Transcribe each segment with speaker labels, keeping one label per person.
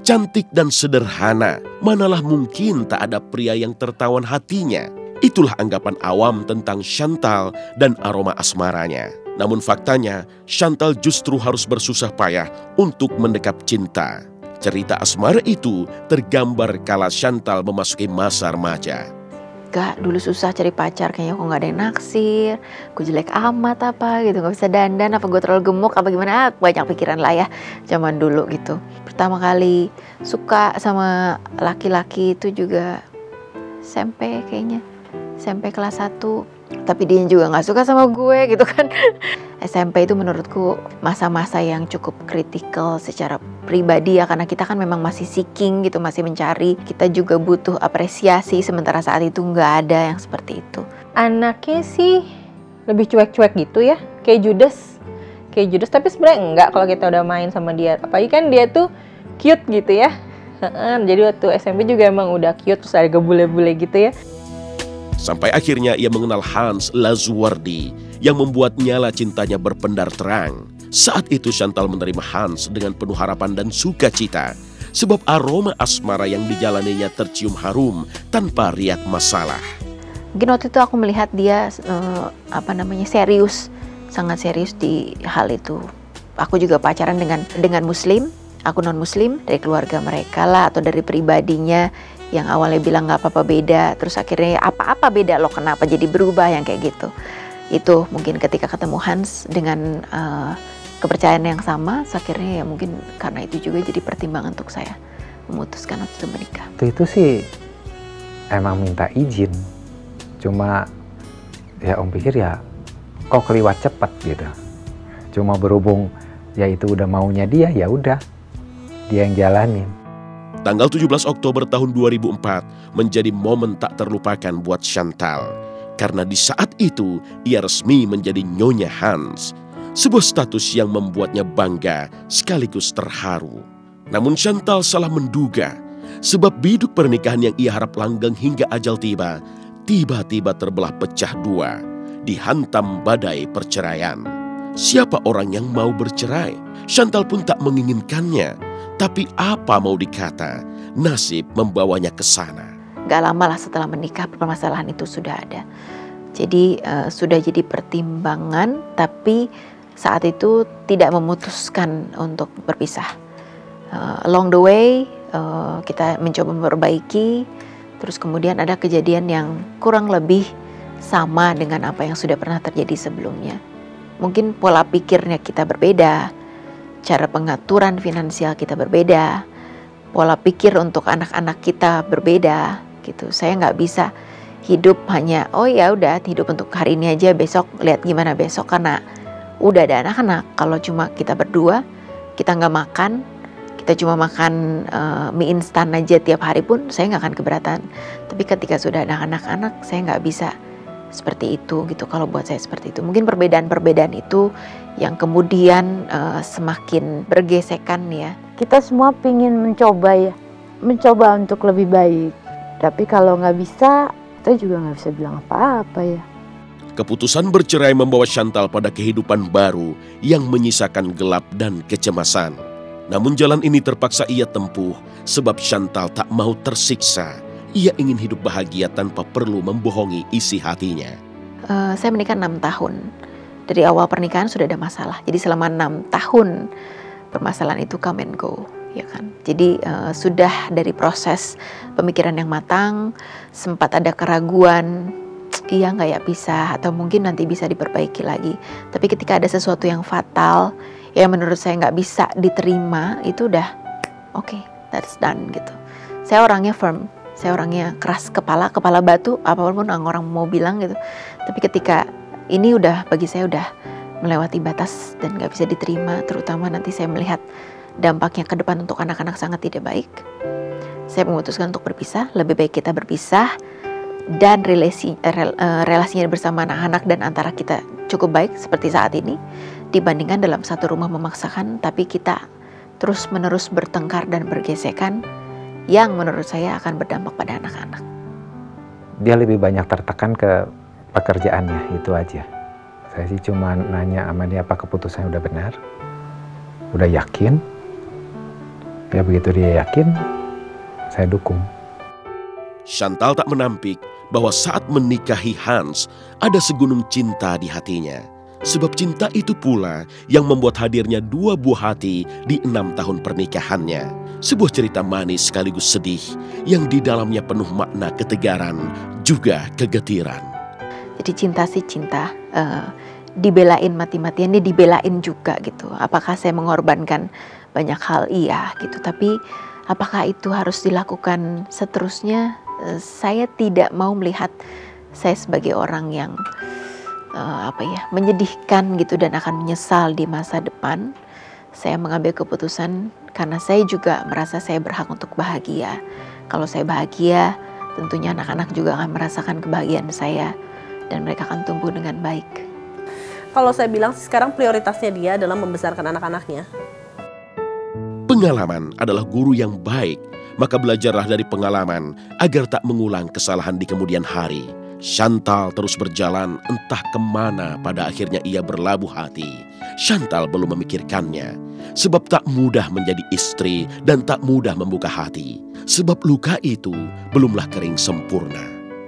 Speaker 1: Cantik dan sederhana, manalah mungkin tak ada pria yang tertawan hatinya. Itulah anggapan awam tentang Chantal dan aroma asmaranya. Namun faktanya, Chantal justru harus bersusah payah untuk mendekap cinta. Cerita asmara itu tergambar kala Chantal memasuki masa remaja.
Speaker 2: Gak, dulu susah cari pacar, kayaknya kok gak ada yang naksir, gue jelek amat apa gitu, gak bisa dandan, apa gue terlalu gemuk, apa gimana, banyak pikiran lah ya zaman dulu gitu. Pertama kali suka sama laki-laki itu juga SMP kayaknya, SMP kelas 1, tapi dia juga gak suka sama gue gitu kan. SMP itu menurutku masa-masa yang cukup kritikal secara pribadi ya, karena kita kan memang masih seeking gitu, masih mencari, kita juga butuh apresiasi, sementara saat itu nggak ada yang seperti itu.
Speaker 3: Anaknya sih lebih cuek-cuek gitu ya, kayak Judas, tapi sebenarnya enggak kalau kita udah main sama dia, apalagi kan dia tuh cute gitu ya. Jadi waktu SMP juga emang udah cute, terus ada bule-bule gitu ya.
Speaker 1: Sampai akhirnya ia mengenal Hans Lazuardi yang membuat nyala cintanya berpendar terang. Saat itu Chantal menerima Hans dengan penuh harapan dan sukacita, sebab aroma asmara yang dijalaninya tercium harum tanpa riak masalah.
Speaker 2: Mungkin waktu itu aku melihat dia serius, sangat serius di hal itu. Aku juga pacaran dengan muslim, aku non muslim, dari keluarga mereka lah atau dari pribadinya yang awalnya bilang nggak apa-apa beda, terus akhirnya apa-apa beda loh, kenapa jadi berubah yang kayak gitu. Itu mungkin ketika ketemu Hans dengan kepercayaan yang sama, akhirnya ya mungkin karena itu juga jadi pertimbangan untuk saya memutuskan waktu itu menikah.
Speaker 4: Itu sih emang minta izin, cuma ya Om pikir ya kok keliwat cepat gitu. Cuma berhubung ya itu udah maunya dia, ya udah dia yang jalanin.
Speaker 1: Tanggal 17 Oktober tahun 2004 menjadi momen tak terlupakan buat Chantal. Karena di saat itu ia resmi menjadi Nyonya Hans. Sebuah status yang membuatnya bangga sekaligus terharu. Namun Chantal salah menduga. Sebab biduk pernikahan yang ia harap langgeng hingga ajal tiba, tiba-tiba terbelah pecah dua, dihantam badai perceraian. Siapa orang yang mau bercerai? Chantal pun tak menginginkannya. Tapi apa mau dikata, nasib membawanya ke sana.
Speaker 2: Gak lama lah setelah menikah, permasalahan itu sudah ada. Jadi sudah jadi pertimbangan, tapi saat itu tidak memutuskan untuk berpisah. Along the way, kita mencoba memperbaiki, terus kemudian ada kejadian yang kurang lebih sama dengan apa yang sudah pernah terjadi sebelumnya. Mungkin pola pikirnya kita berbeda, cara pengaturan finansial kita berbeda, pola pikir untuk anak-anak kita berbeda gitu. Saya nggak bisa hidup hanya oh ya udah hidup untuk hari ini aja, besok lihat gimana besok, karena udah ada anak-anak. Kalau cuma kita berdua, kita nggak makan, kita cuma makan mie instan aja tiap hari pun saya nggak akan keberatan. Tapi ketika sudah ada anak-anak, saya nggak bisa seperti itu gitu. Kalau buat saya seperti itu, mungkin perbedaan-perbedaan itu yang kemudian semakin bergesekan ya.
Speaker 5: Kita semua pingin mencoba untuk lebih baik. Tapi kalau nggak bisa, kita juga nggak bisa bilang apa-apa ya.
Speaker 1: Keputusan bercerai membawa Chantal pada kehidupan baru yang menyisakan gelap dan kecemasan. Namun jalan ini terpaksa ia tempuh sebab Chantal tak mau tersiksa. Ia ingin hidup bahagia tanpa perlu membohongi isi hatinya.
Speaker 2: Saya menikah 6 tahun. Dari awal pernikahan sudah ada masalah. Jadi selama 6 tahun permasalahan itu come and go, ya kan. Jadi sudah dari proses pemikiran yang matang, sempat ada keraguan, iya nggak ya bisa, atau mungkin nanti bisa diperbaiki lagi. Tapi ketika ada sesuatu yang fatal, yang menurut saya nggak bisa diterima, itu udah okay, that's done gitu. Saya orangnya firm. Saya orangnya keras kepala batu, apapun orang mau bilang gitu. Tapi ketika ini udah, bagi saya udah melewati batas dan gak bisa diterima, terutama nanti saya melihat dampaknya ke depan untuk anak-anak sangat tidak baik. Saya memutuskan untuk berpisah, lebih baik kita berpisah dan relasinya bersama anak-anak dan antara kita cukup baik seperti saat ini, dibandingkan dalam satu rumah memaksakan, tapi kita terus-menerus bertengkar dan bergesekan, yang menurut saya akan berdampak pada anak-anak.
Speaker 4: Dia lebih banyak tertekan ke pekerjaannya, itu aja. Saya sih cuma nanya sama dia apa keputusannya udah benar, udah yakin, Ya begitu dia yakin, saya dukung.
Speaker 1: Chantal tak menampik bahwa saat menikahi Hans, ada segunung cinta di hatinya. Sebab cinta itu pula yang membuat hadirnya dua buah hati di 6 tahun pernikahannya. Sebuah cerita manis sekaligus sedih yang di dalamnya penuh makna ketegaran juga kegetiran.
Speaker 2: Jadi cinta sih cinta, dibelain mati-matian, dia dibelain juga gitu. Apakah saya mengorbankan banyak hal? Iya gitu, tapi apakah itu harus dilakukan seterusnya? Saya tidak mau melihat saya sebagai orang yang menyedihkan gitu dan akan menyesal di masa depan. Saya mengambil keputusan karena saya juga merasa saya berhak untuk bahagia. Kalau saya bahagia, tentunya anak-anak juga akan merasakan kebahagiaan saya dan mereka akan tumbuh dengan baik.
Speaker 6: Kalau saya bilang sekarang prioritasnya dia adalah membesarkan anak-anaknya.
Speaker 1: Pengalaman adalah guru yang baik, maka belajarlah dari pengalaman agar tak mengulang kesalahan di kemudian hari. Chantal terus berjalan entah kemana pada akhirnya ia berlabuh hati. Chantal belum memikirkannya, sebab tak mudah menjadi istri dan tak mudah membuka hati. Sebab luka itu belumlah kering sempurna.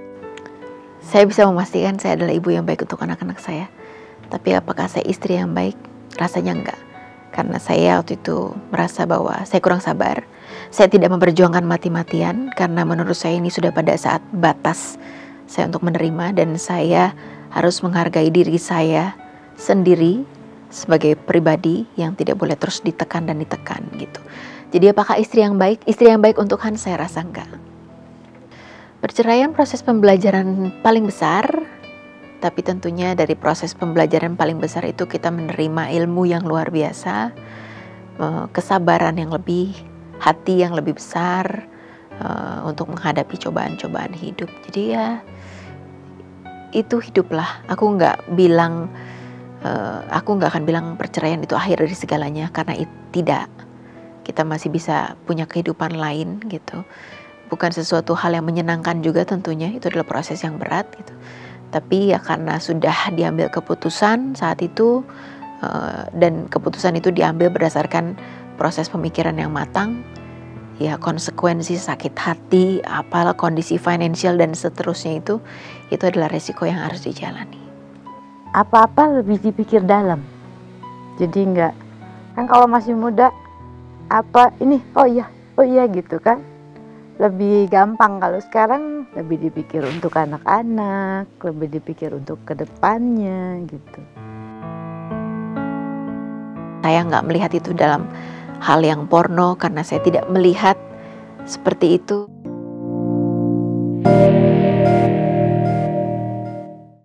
Speaker 2: Saya bisa memastikan saya adalah ibu yang baik untuk anak-anak saya. Tapi apakah saya istri yang baik? Rasanya enggak. Karena saya waktu itu merasa bahwa saya kurang sabar. Saya tidak memperjuangkan mati-matian karena menurut saya ini sudah pada saat batas saya untuk menerima, dan saya harus menghargai diri saya sendiri sebagai pribadi yang tidak boleh terus ditekan dan ditekan gitu. Jadi apakah istri yang baik? Istri yang baik untuk Hans saya rasa enggak. Perceraian proses pembelajaran paling besar, tapi tentunya dari proses pembelajaran paling besar itu kita menerima ilmu yang luar biasa, kesabaran yang lebih, hati yang lebih besar untuk menghadapi cobaan-cobaan hidup. Jadi ya itu hiduplah. Aku nggak akan bilang perceraian itu akhir dari segalanya, karena tidak. Kita masih bisa punya kehidupan lain gitu. Bukan sesuatu hal yang menyenangkan juga tentunya, itu adalah proses yang berat gitu. Tapi ya karena sudah diambil keputusan saat itu, dan keputusan itu diambil berdasarkan proses pemikiran yang matang, ya konsekuensi sakit hati, apalah kondisi finansial dan seterusnya itu adalah resiko yang harus dijalani.
Speaker 5: Apa-apa lebih dipikir dalam. Jadi enggak, kan kalau masih muda apa ini, oh iya gitu kan. Lebih gampang. Kalau sekarang lebih dipikir untuk anak-anak, lebih dipikir untuk kedepannya gitu.
Speaker 2: Saya nggak melihat itu dalam hal yang porno karena saya tidak melihat seperti itu.